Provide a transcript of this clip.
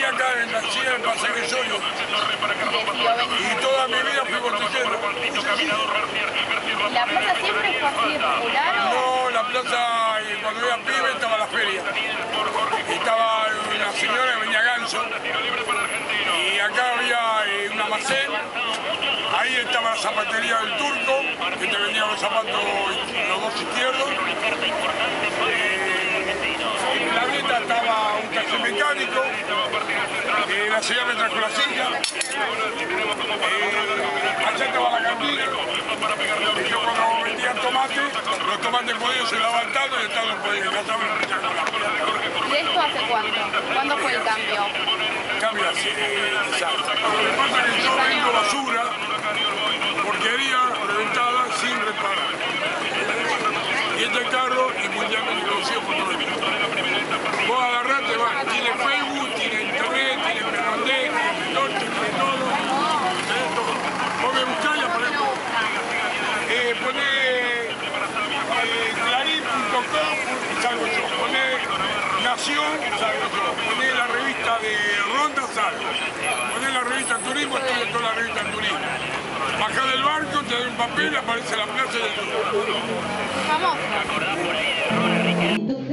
acá en la silla del Paseo de Soyo. Y toda mi vida fui botellero. ¿La plaza siempre fue así de popular o...? No, la plaza, cuando era pibe estaba la feria. Estaba una señora que venía ganso. Y acá había un almacén. Ahí estaba la zapatería del Turco, que te vendía los zapatos los dos izquierdos. En la grieta estaba un taller mecánico. La señora me trajo la silla. Allá estaba la cantina. Y yo cuando vendía tomate, los tomates podían se levantaban y estaban podían. ¿De esto hace cuánto? ¿Cuándo fue el cambio? Cambio así, exacto. Lo que pasa es que yo vendo basura, porquería reventada sin reparar. Y este carro es mundialmente conocido por todo el mundo. Vos agarrate, tiene Facebook, tiene internet, tiene Perondé, tiene Norte, tiene todo. Tiene todo. Vos me buscás y aparezco. Poné clarín.com y salgo yo. Poné Nación, salgo yo. Poné la revista de Ronda, salgo. Poné la revista Turismo, estoy en toda la revista Turismo. Bajá del barco, te doy un papel, aparece la plaza del Turismo. Famoso.